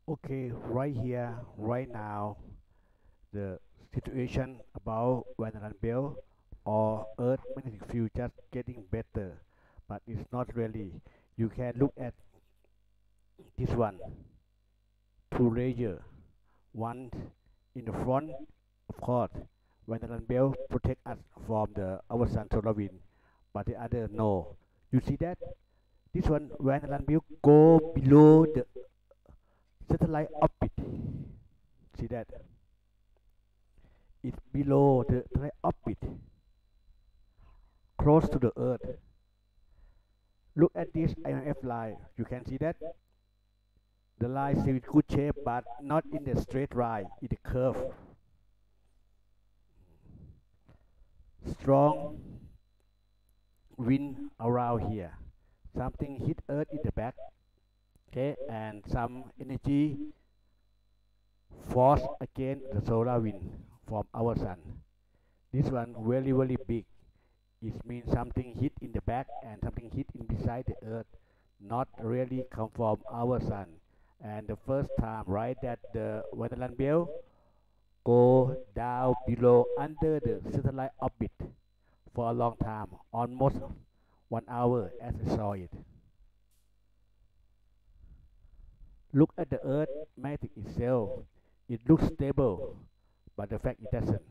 Okay, right here, right now, the situation about Vanderland Belt or Earth magnetic field just getting better, but it's not really. You can look at this one, two layer, one in the front, of course, Vanderland Belt protect us from the our sun solar wind, but the other no. You see that? This one, Vanderland Belt go below the satellite orbit. See that? It's below the satellite orbit, close to the Earth. Look at this IMF line. You can see that the line is in good shape, but not in the straight line, in the curve. Strong wind around here. Something hit Earth in the back, okay, and some energy force against the solar wind from our sun. This one very very big. It means something hit in the back and something hit in beside the Earth, not really come from our sun. And the first time, right, that the Wonderland Belt go down below under the satellite orbit for a long time, almost 1 hour as I saw it. Look at the Earth magnetic itself. It looks stable, but the fact it doesn't.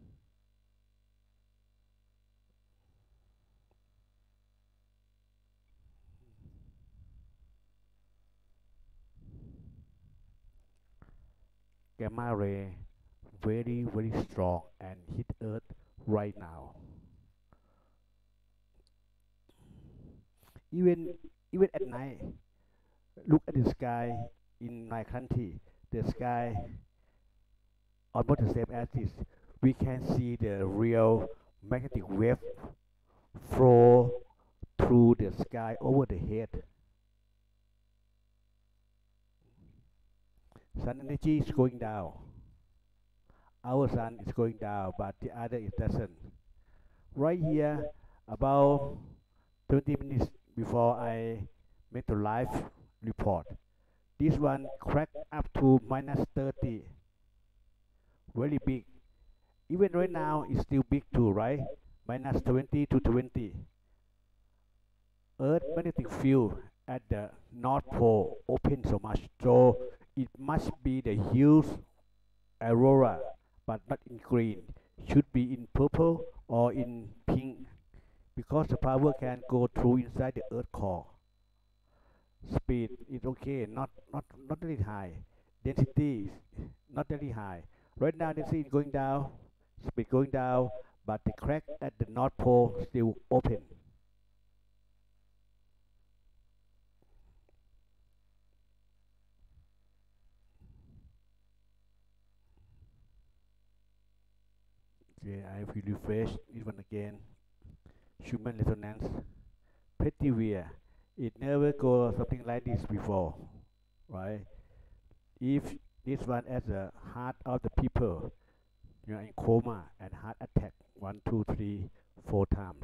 Gamma ray very very strong and hit Earth right now. Even even at night, look at the sky in my country. The sky almost the same as this. We can see the real magnetic wave flow through the sky over the head. Sun energy is going down. Our sun is going down, but the other it doesn't. Right here, about 20 minutes before I make the live report, this one cracked up to minus 30, very big. Even right now, it's still big too, right? Minus 20 to 20. Earth magnetic field at the North Pole open so much, so it must be the huge aurora, but not in green. Should be in purple or in pink, because the power can go through inside the Earth core. Speed is okay, not really high. Density is not really high. Right now, density is going down, speed going down, but the crack at the North Pole still open. Okay, I will refresh this one again. Human resonance, pretty weird. It never go something like this before, right? If this one as the heart of the people, you know, in coma and heart attack, one, two, three, 4 times.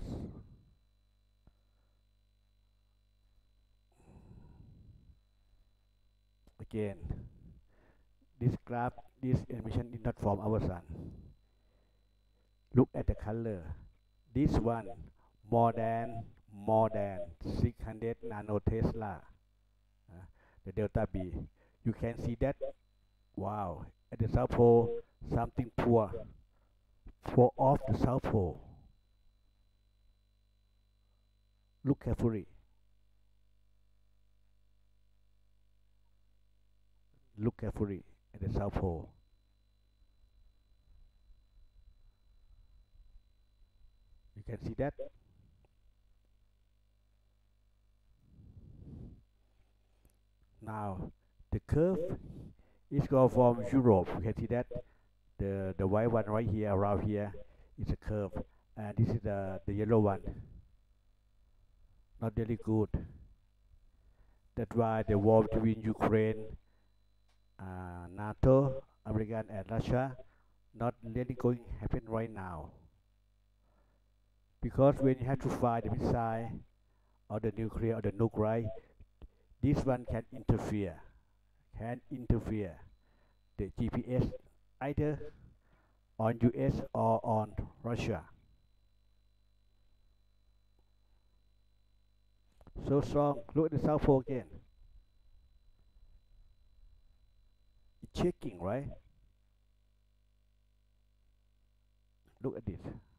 Again, this graph, this emission is not from our sun. Look at the color. This one more than 600 nanotesla. The delta B. You can see that. Wow. At the South Pole, something pour off the South Pole. Look carefully. Look carefully at the South Pole. You can see that. Now, the curve is go from Europe. You can see that the white one right here around here is a curve, and this is the yellow one. Not really good. That's why the war between Ukraine, NATO, America, and Russia not really going to happen right now. Because when you have to fire the missile or the nuclear or the nuke, right, this one can interfere, can interfere the GPS either on US or on Russia. So strong. Look at the South Pole again. It's shaking, right? Look at this.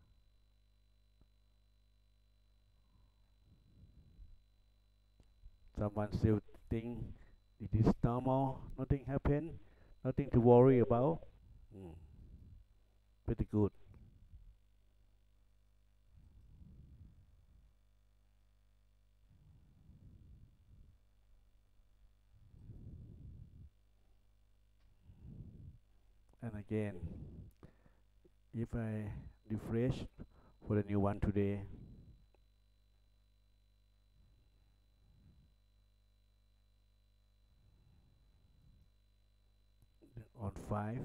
Someone still think it is normal, nothing happened, nothing to worry about. Mm, pretty good. And again, if I refresh for the new one today, on 5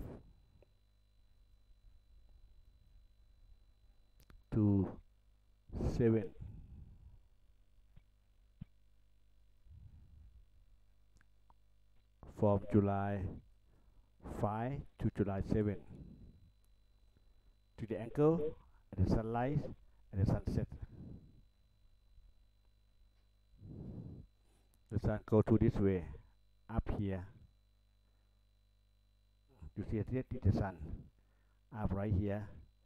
to 7 from July 5 to July 7 to the angle and the sunrise and the sunset. The sun go to this way, up here. You see that is the sun, up right here.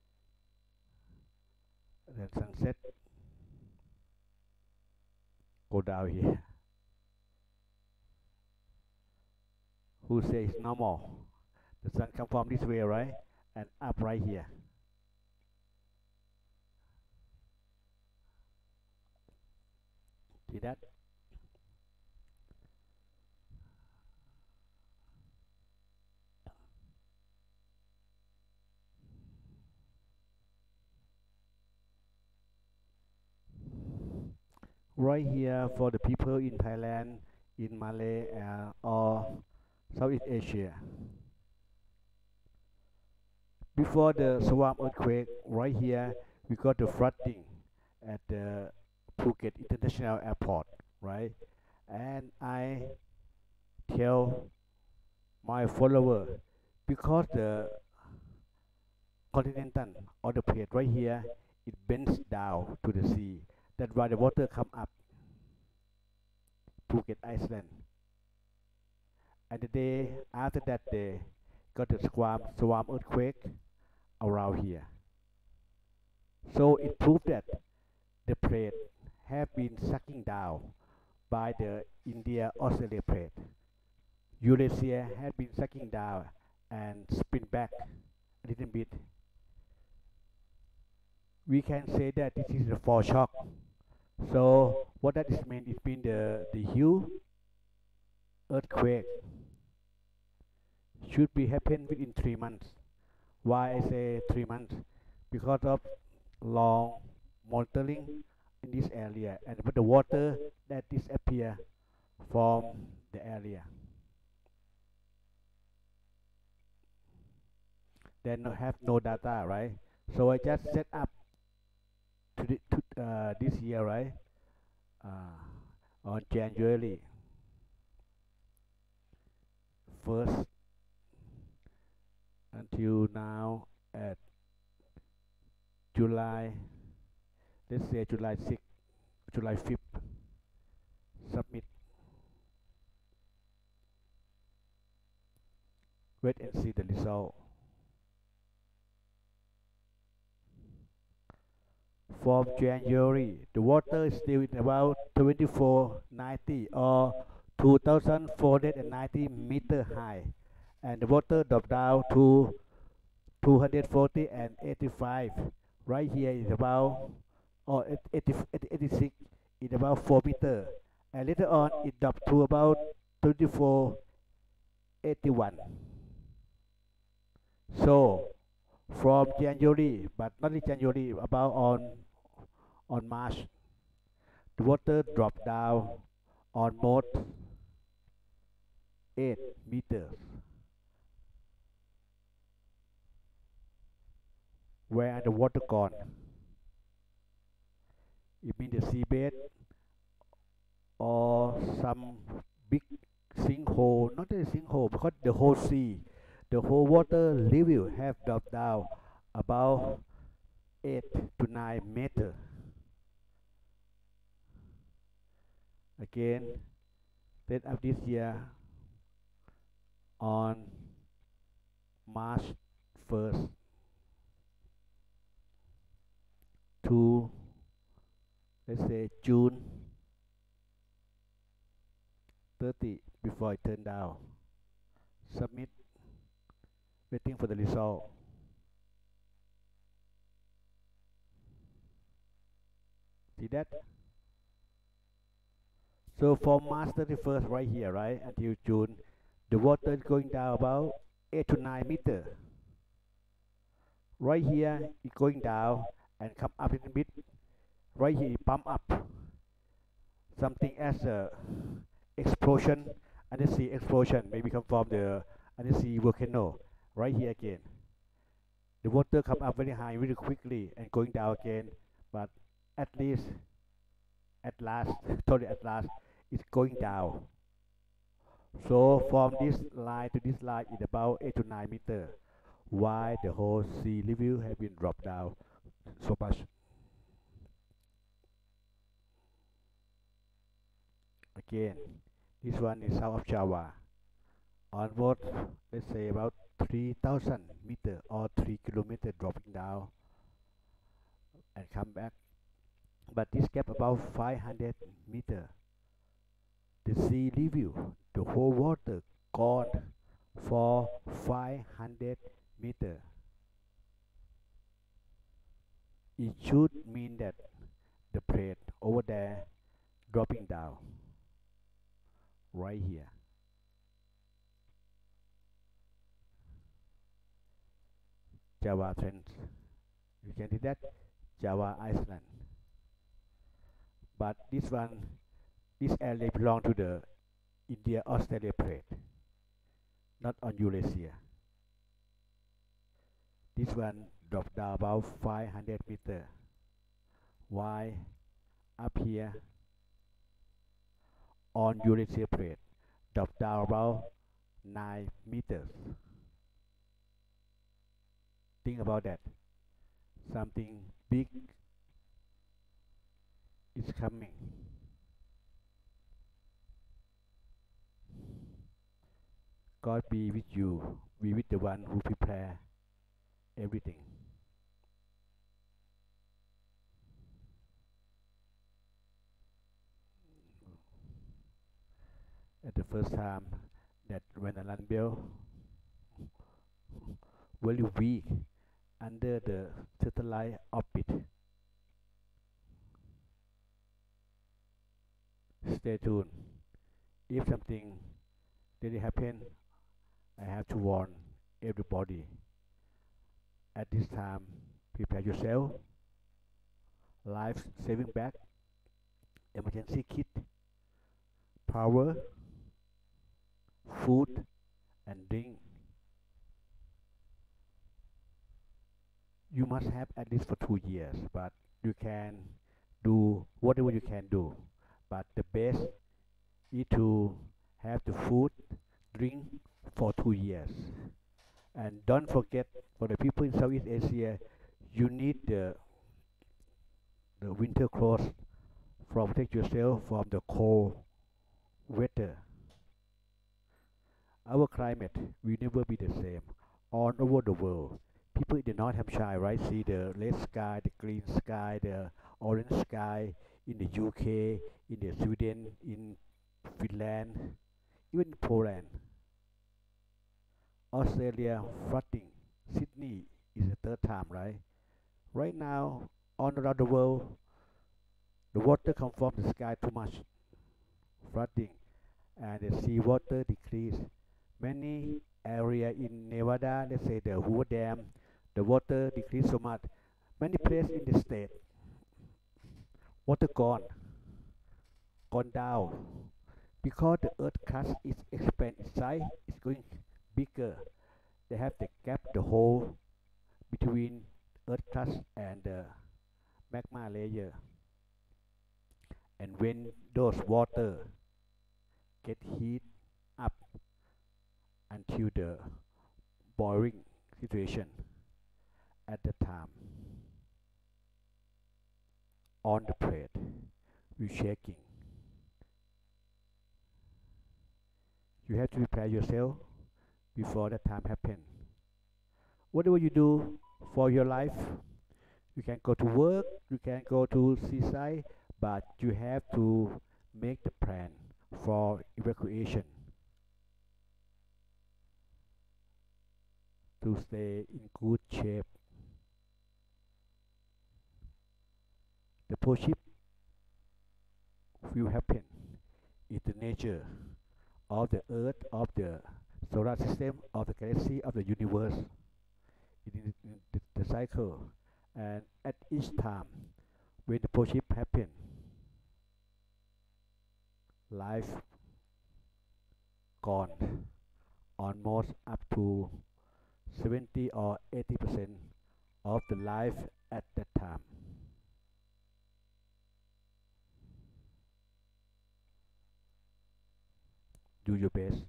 Then sunset go down here. Who says normal? The sun come from this way, right? And up right here. See that? Right here for the people in Thailand, in Malay, or Southeast Asia. Before the Swarm earthquake, right here, we got the flooding at the Phuket International Airport, right? And I tell my follower, because the continental or the plate right here, it bends down to the sea. That's why the water come up Phuket Island. And the day after that, they got the swarm earthquake around here. So it proved that the plate have been sucking down by the India-Australia plate. Eurasia had been sucking down and spin back a little bit. We can say that this is a foreshock. So what that is mean? It means the huge earthquake should be happen within 3 months. Why I say 3 months? Because of long monitoring in this area and with the water that disappear from the area. Then have no data, right? So I just set up this year, right? On January 1st until now at July, let's say July 6th, July 5th, submit. Wait and see the result. From January, the water is still in about 2490 or 2490 meter high, and the water dropped down to 240 and 85. Right here is about or 86 is about 4 meter, and later on it dropped to about 2481. So from January, but not in January, about on March, the water dropped down almost 8 meters. Where are the water gone? It means the seabed or some big sinkhole, not a sinkhole, because the whole sea, the whole water level have dropped down about 8 to 9 meters. Again, then of this year on March 1st to, let's say, June 30 before it turned down. Submit, waiting for the result. See that? So from March 31st right here, right, until June, the water is going down about 8 to 9 meters. Right here, it's going down and come up a little bit. Right here, it pump up. Something as a explosion, undersea explosion, maybe come from the undersea volcano. Right here again. The water come up very high, really quickly, and going down again. But at least, at last, totally at last, it's going down. So from this line to this line is about 8 to 9 meters. Why the whole sea level have been dropped down so much? Again, this one is south of Java. Almost, let's say about 3,000 meters or 3 kilometers dropping down and come back. But this gap about 500 meters. The sea level, the whole water gone for 500 meters. It should mean that the plate over there dropping down right here. Java Trends. You can see that Java Iceland. But this one, this area belong to the India Australia plate, not on Eurasia. This one dropped down about 500 meters. Why up here on Eurasia plate dropped down about 9 meters? Think about that. Something big is coming. God be with you. Be with the one who prepare everything. At the first time that when the land bill very weak under the satellite orbit. Stay tuned. If something really happen, I have to warn everybody. At this time, prepare yourself. Life saving bag, emergency kit, power, food, and drink. You must have at least for 2 years, but you can do whatever you can do. But the best is to have the food, drink for 2 years. And don't forget, for the people in Southeast Asia, you need the winter clothes from protect yourself from the cold weather. Our climate will never be the same all over the world. People in the North Hampshire, right, see the red sky, the green sky, the orange sky in the UK, in the Sweden, in Finland, even in Poland, Australia, flooding. Sydney is the third time, right? Right now, all around the world, the water come from the sky too much, flooding, and the sea water decrease. Many area in Nevada, let's say the Hoover Dam, the water decrease so much. Many places in the state, water gone down because the earth crust is expand its size, it's going bigger. They have the gap, the hole between earth crust and the magma layer. And when those water get heat, until the boring situation at the time on the plate you shaking. You have to prepare yourself before the time happen. Whatever you do for your life, you can go to work, you can go to seaside, but you have to make the plan for evacuation to stay in good shape. The poship will happen is the nature of the earth, of the solar system, of the galaxy, of the universe. It is in the cycle. And at each time, when the poship happen, life gone almost up to 70 or 80% of the life at that time. Do your best.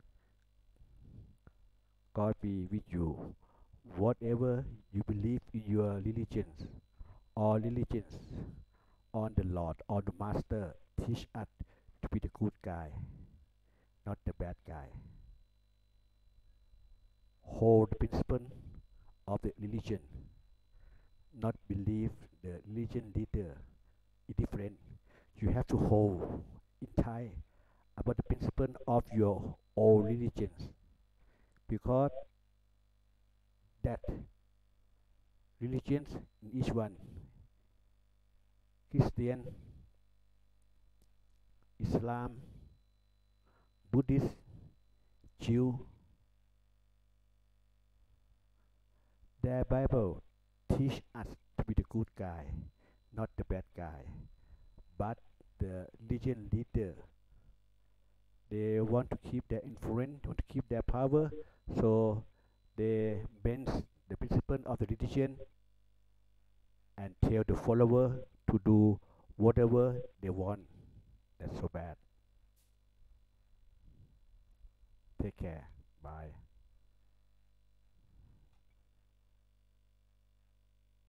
God be with you. Whatever you believe in your religions or religions on the Lord or the Master, teach us to be the good guy, not the bad guy. Hold the principle of the religion, not believe the religion leader is different. You have to hold in tight about the principle of your own religions because that religions in each one, Christian, Islam, Buddhist, Jew, their Bible teach us to be the good guy, not the bad guy. But the religion leader, they want to keep their influence, want to keep their power, so they bend the principle of the religion and tell the follower to do whatever they want. That's so bad. Take care. Bye.